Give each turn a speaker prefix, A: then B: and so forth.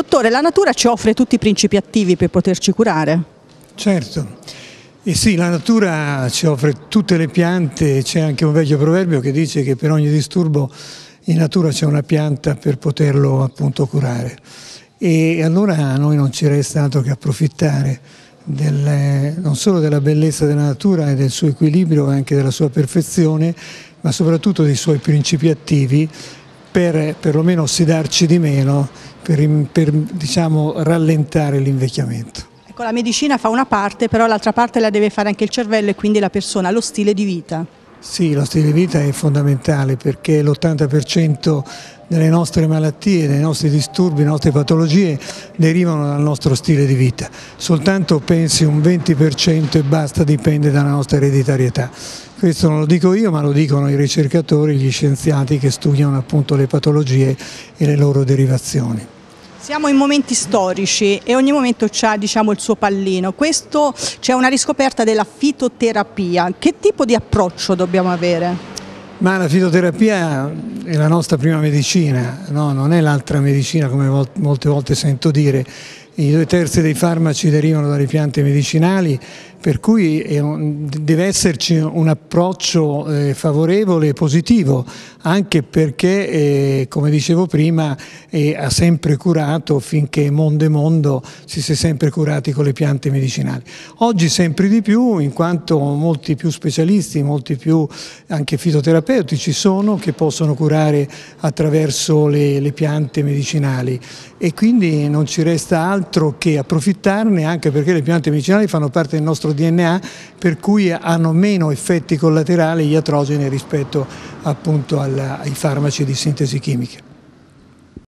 A: Dottore, la natura ci offre tutti i principi attivi per poterci curare?
B: Certo, e sì, la natura ci offre tutte le piante, c'è anche un vecchio proverbio che dice che per ogni disturbo in natura c'è una pianta per poterlo appunto curare. E allora a noi non ci resta altro che approfittare non solo della bellezza della natura e del suo equilibrio, ma anche della sua perfezione, ma soprattutto dei suoi principi attivi per perlomeno ossidarci di meno, per diciamo, rallentare l'invecchiamento.
A: Ecco, la medicina fa una parte, però l'altra parte la deve fare anche il cervello e quindi la persona, lo stile di vita.
B: Sì, lo stile di vita è fondamentale perché l'80% delle nostre malattie, dei nostri disturbi, delle nostre patologie derivano dal nostro stile di vita. Soltanto pensi un 20% e basta dipende dalla nostra ereditarietà. Questo non lo dico io, ma lo dicono i ricercatori, gli scienziati che studiano appunto le patologie e le loro derivazioni.
A: Siamo in momenti storici e ogni momento ha, diciamo, il suo pallino. Questo c'è una riscoperta della fitoterapia. Che tipo di approccio dobbiamo avere?
B: Ma la fitoterapia è la nostra prima medicina, no? Non è l'altra medicina come molte volte sento dire. I 2/3 dei farmaci derivano dalle piante medicinali, per cui deve esserci un approccio favorevole e positivo, anche perché, come dicevo prima, ha sempre curato, finché mondo è mondo, si è sempre curati con le piante medicinali. Oggi sempre di più, in quanto molti più specialisti, molti più anche fitoterapeutici sono, che possono curare attraverso le piante medicinali, e quindi non ci resta altro che approfittarne, anche perché le piante medicinali fanno parte del nostro DNA, per cui hanno meno effetti collaterali iatrogeni rispetto appunto ai farmaci di sintesi chimica.